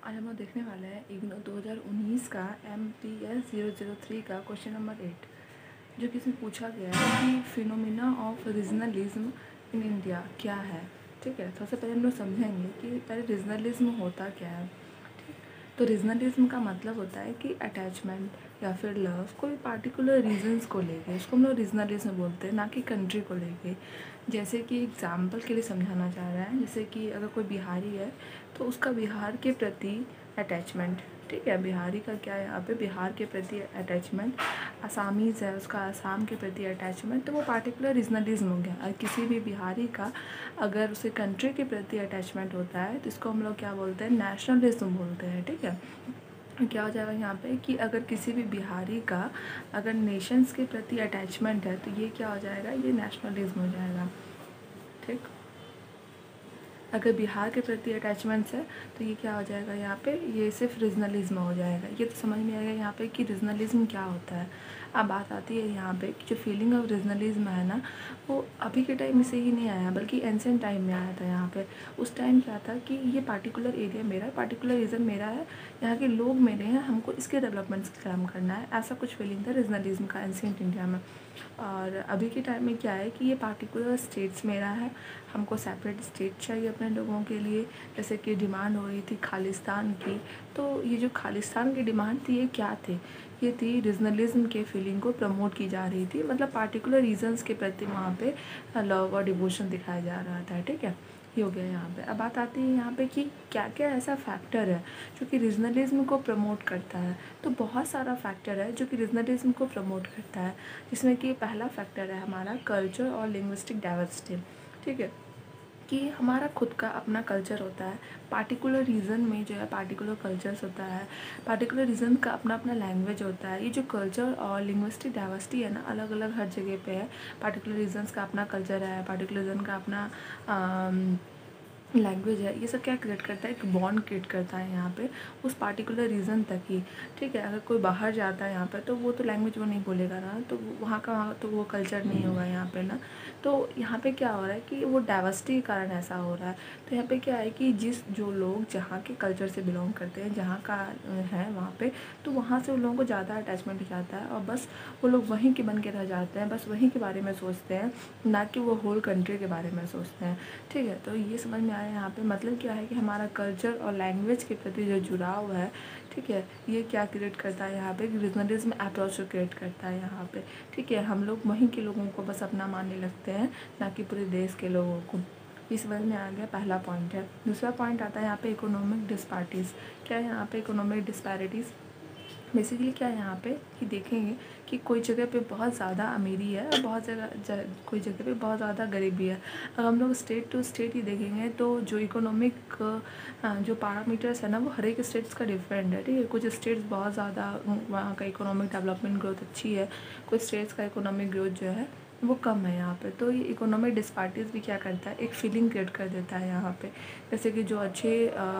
आज हम लोग देखने वाले हैं इग्नू 2019 का MPS 003 का क्वेश्चन नंबर 8, जो कि इसमें पूछा गया है कि phenomena of regionalism in India क्या है। ठीक है, सबसे पहले हम लोग समझेंगे कि पहले रीजनलिज्म होता क्या है। तो रीजनलिज्म का मतलब होता है कि अटैचमेंट या फिर लव कोई पार्टिकुलर रीजन्स को लेके, उसको हम लोग रीजनलिज्म बोलते हैं, ना कि कंट्री को लेके। जैसे कि एग्जाम्पल के लिए समझाना चाह रहा है, जैसे कि अगर कोई बिहारी है तो उसका बिहार के प्रति अटैचमेंट, ठीक है, बिहारी का क्या है यहाँ पे, बिहार के प्रति अटैचमेंट। असामीज़ है, उसका आसाम के प्रति अटैचमेंट, तो वो पार्टिकुलर रीजनलिज्म हो गया। और किसी भी बिहारी का अगर उसे कंट्री के प्रति अटैचमेंट होता है तो इसको हम लोग क्या बोलते हैं, नेशनलिज्म बोलते हैं। ठीक है, क्या हो जाएगा यहाँ पे कि अगर किसी भी बिहारी का अगर नेशंस के प्रति अटैचमेंट है तो ये क्या हो जाएगा, ये नेशनलिज्म हो जाएगा। ठीक, अगर बिहार के प्रति अटैचमेंट्स है तो ये क्या हो जाएगा यहाँ पे, ये सिर्फ रीजनलिज्म हो जाएगा। ये तो समझ में आएगा यहाँ पे कि रीजनलिज्म क्या होता है। अब बात आती है यहाँ पे कि जो फीलिंग ऑफ रीजनलिज्म है ना, वो अभी के टाइम से ही नहीं आया, बल्कि एंशिएंट टाइम में आया था। यहाँ पे उस टाइम क्या था कि ये पार्टिकुलर एरिया मेरा है, पार्टिकुलर रीजन मेरा है, यहाँ के लोग मेरे हैं, हमको इसके डेवलपमेंट्स का काम करना है, ऐसा कुछ फीलिंग था रीजनलिज्म का एंशिएंट इंडिया में। और अभी के टाइम में क्या है कि ये पार्टिकुलर स्टेट्स मेरा है, हमको सेपरेट स्टेट चाहिए अपने लोगों के लिए। जैसे कि डिमांड हो रही थी खालिस्तान की, तो ये जो खालिस्तान की डिमांड थी ये क्या थी, ये थी रीजनलिज्म के फीलिंग को प्रमोट की जा रही थी, मतलब पार्टिकुलर रीजन्स के प्रति वहाँ पे लव और डिवोशन दिखाया जा रहा था। ठीक है, ये हो गया यहाँ पे। अब बात आती है यहाँ पे कि क्या क्या ऐसा फैक्टर है जो कि रीजनलिज्म को प्रमोट करता है। तो बहुत सारा फैक्टर है जो कि रीजनलिज्म को प्रमोट करता है, जिसमें कि पहला फैक्टर है हमारा कल्चर और लिंग्विस्टिक डाइवर्सिटी। ठीक है, कि हमारा खुद का अपना कल्चर होता है, पार्टिकुलर रीजन में जो है पार्टिकुलर कल्चर्स होता है, पार्टिकुलर रीजन का अपना अपना लैंग्वेज होता है। ये जो कल्चर और लिंग्विस्टिक डाइवर्सिटी है ना, अलग अलग हर जगह पे है। पार्टिकुलर रीजन्स का अपना कल्चर है, पार्टिकुलर रीजन का अपना लैंग्वेज है। ये सब क्या क्रिएट करता है, एक बॉन्ड क्रिएट करता है यहाँ पे उस पार्टिकुलर रीज़न तक ही। ठीक है, अगर कोई बाहर जाता है यहाँ पे तो वो तो लैंग्वेज वो नहीं बोलेगा ना, तो वहाँ का वहाँ तो वो कल्चर नहीं होगा यहाँ पे ना। तो यहाँ पे क्या हो रहा है कि वो डाइवर्सिटी के कारण ऐसा हो रहा है। तो यहाँ पे क्या है कि जो लोग जहाँ के कल्चर से बिलोंग करते हैं, जहाँ का है वहाँ पे, तो वहाँ से उन लोगों को ज़्यादा अटैचमेंट हो जाता है और बस वो लोग वहीं के बन के रह जाते हैं, बस वहीं के बारे में सोचते हैं, ना कि वो होल कंट्री के बारे में सोचते हैं। ठीक है, तो ये समझ में आया यहाँ पे। मतलब क्या है कि हमारा कल्चर और लैंग्वेज के प्रति जो जुड़ाव है, ठीक है, ये क्या क्रिएट करता है यहाँ पे, रीजनलिज्म अप्रोच क्रिएट करता है यहाँ पे। ठीक है, हम लोग वहीं के लोगों को बस अपना मानने लगते हैं, ना कि पूरे देश के लोगों को। ये समझ में आ गया, पहला पॉइंट है। दूसरा पॉइंट आता है यहाँ पे इकोनॉमिक डिस्पैरिटीज़। क्या है यहाँ पे इकोनॉमिक डिस्पैरिटीज़, बेसिकली क्या है यहाँ पे कि देखेंगे कि कोई जगह पे बहुत ज़्यादा अमीरी है और बहुत कोई जगह पे बहुत ज़्यादा गरीबी है। अगर हम लोग स्टेट टू स्टेट ही देखेंगे तो जो इकोनॉमिक जो पैरामीटर्स है ना, वो हर एक स्टेट्स का डिफरेंट है। ठीक है, कुछ स्टेट्स बहुत ज़्यादा वहाँ का इकोनॉमिक डेवलपमेंट ग्रोथ अच्छी है, कुछ स्टेट्स का इकोनॉमिक ग्रोथ जो है वो कम है यहाँ पे। तो ये इकोनॉमिक डिस्पैरिटीज़ भी क्या करता है, एक फीलिंग क्रिएट कर देता है यहाँ पे। जैसे कि जो अच्छे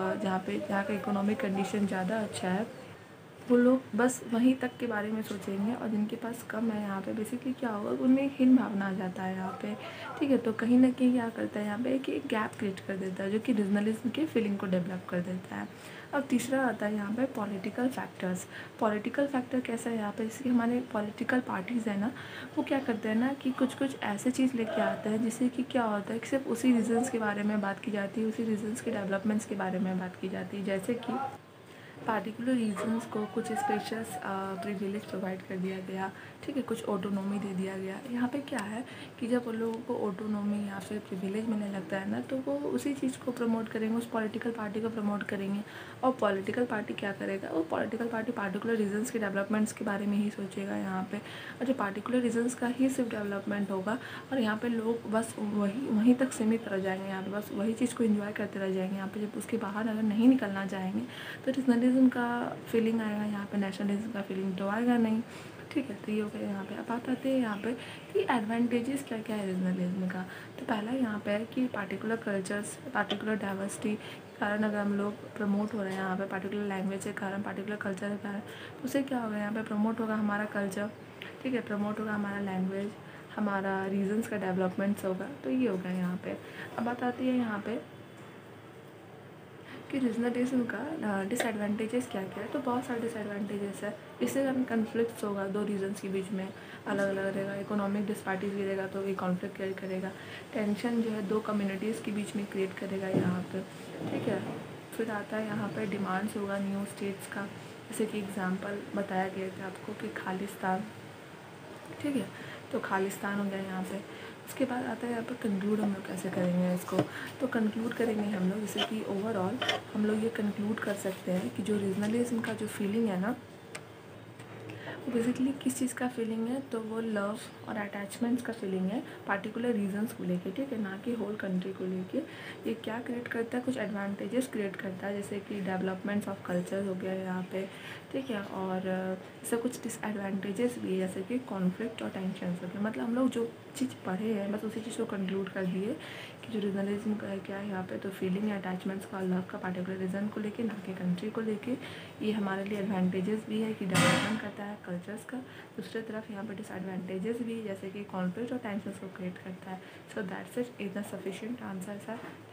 जहाँ का इकोनॉमिक कंडीशन ज़्यादा अच्छा है, वो लोग बस वहीं तक के बारे में सोचेंगे, और जिनके पास कम है यहाँ पे बेसिकली क्या होगा, उनमें हीन भावना आ जाता है यहाँ पे। ठीक है, तो कहीं ना कहीं क्या करता है यहाँ पे कि एक गैप क्रिएट कर देता है, जो कि रीजनलिज्म के फीलिंग को डेवलप कर देता है। अब तीसरा आता है यहाँ पे पॉलिटिकल फैक्टर्स। पॉलिटिकल फैक्टर कैसा है यहाँ पे, जैसे हमारे पॉलिटिकल पार्टीज़ है ना, वो क्या करते हैं ना कि कुछ कुछ ऐसे चीज़ लेके आते हैं जिससे कि क्या होता है कि सिर्फ उसी रीजन्स के बारे में बात की जाती है, उसी रीजन्स के डेवलपमेंट्स के बारे में बात की जाती है। जैसे कि पार्टिकुलर रीजन्स को कुछ स्पेशल प्रिविलेज प्रोवाइड कर दिया गया। ठीक है, कुछ ऑटोनॉमी दे दिया गया। यहाँ पे क्या है कि जब उन लोगों को ऑटोनॉमी या फिर प्रिविलेज मिलने लगता है ना, तो वो उसी चीज़ को प्रमोट करेंगे, उस पॉलिटिकल पार्टी को प्रमोट करेंगे। और पॉलिटिकल पार्टी क्या करेगा, वो पॉलिटिकल पार्टी पार्टिकुलर रीजन्स के डेवलपमेंट्स के बारे में ही सोचेगा यहाँ पे, और जो पार्टिकुलर रीजन्स का ही सिर्फ डेवलपमेंट होगा, और यहाँ पे लोग बस वहीं तक सीमित रह जाएंगे, यहाँ पे बस वही चीज़ को एंजॉय करते रह जाएंगे। यहाँ पे जब उसके बाहर अगर नहीं निकलना चाहेंगे तो रीजनलिज्म का फीलिंग आएगा यहाँ पे, नेशनलिज्म का फीलिंग तो आएगा नहीं। ठीक है, तो ये हो गया यहाँ पे। अब बात आती है यहाँ पे कि एडवांटेजेस क्या क्या है रीजनलिज्म का। तो पहला यहाँ पे है कि पार्टिकुलर कल्चर्स, पार्टिकुलर डाइवर्सिटी के कारण अगर हम लोग प्रमोट हो रहे हैं यहाँ पे, पार्टिकुलर लैंग्वेज के कारण, पार्टिकुलर कल्चर के कारण, तो उससे क्या होगा यहाँ पे, प्रमोट होगा हमारा कल्चर। ठीक है, प्रमोट होगा हमारा लैंग्वेज, हमारा रीजन्स का डेवलपमेंट्स होगा। तो ये होगा यहाँ पे। अब बात आती है यहाँ पे कि रीजनलिज्म का डिसएडवांटेजेस क्या क्या है, तो बहुत सारे डिसएडवांटेजेस है। इससे हमें कन्फ्लिक्ट्स होगा दो रीजन्स के बीच में, अलग अलग रहेगा। इकोनॉमिक डिस्पार्टीज भी रहेगा तो ये कॉन्फ्लिक्ट क्रिएट करेगा। टेंशन जो है दो कम्युनिटीज़ के बीच में क्रिएट करेगा यहाँ पे, ठीक है। फिर आता है यहाँ पर डिमांड्स होगा न्यू स्टेट्स का, जैसे कि एग्जांपल बताया गया था आपको कि खालिस्तान, ठीक है। तो खालिस्तान हो गया यहाँ पे। उसके बाद आता है यहाँ पर कंक्लूड हम लोग कैसे करेंगे इसको। तो कंक्लूड करेंगे हम लोग जैसे कि ओवरऑल हम लोग ये कंक्लूड कर सकते हैं कि जो रीजनलिज्म का जो फीलिंग है ना, वो बेसिकली किस चीज़ का फीलिंग है, तो वो लव और अटैचमेंट्स का फीलिंग है पार्टिकुलर रीजंस को लेके, ठीक है, ना कि होल कंट्री को लेके। ये क्या क्रिएट करता है, कुछ एडवांटेजेस क्रिएट करता है, जैसे कि डेवलपमेंट्स ऑफ कल्चर हो गया यहाँ पे, ठीक है। और इससे कुछ डिसएडवांटेजेस भी है, जैसे कि कॉन्फ्लिक्ट और टेंशन हो गया। मतलब हम लोग जो चीज़ पढ़े हैं बस उसी चीज़ को कंक्लूड कर दिए कि जो रीजनलिज्म का है क्या है यहाँ पे, तो फीलिंग है अटैचमेंट्स का, लव का पार्टिकुलर रीज़न को लेके, ना कि कंट्री को लेके। ये हमारे लिए एडवांटेजेस भी है कि डेवलपमेंट करता है कल्चर्स का। दूसरी तरफ यहाँ पर डिसएडवांटेजेस भी जैसे कि कॉन्फ्लिक्ट और टेंशन को क्रिएट करता है। So that's it, is the sufficient answer sir.